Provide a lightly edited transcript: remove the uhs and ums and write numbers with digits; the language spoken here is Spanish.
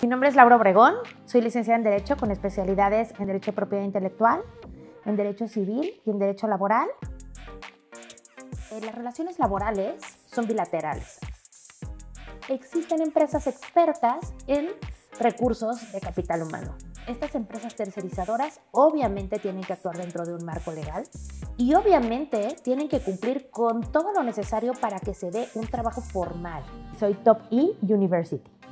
Mi nombre es Laura Obregón, soy licenciada en Derecho con especialidades en Derecho de Propiedad Intelectual, en Derecho Civil y en Derecho Laboral. Las relaciones laborales son bilaterales. Existen empresas expertas en recursos de capital humano. Estas empresas tercerizadoras obviamente tienen que actuar dentro de un marco legal y obviamente tienen que cumplir con todo lo necesario para que se dé un trabajo formal. Soy Top E University.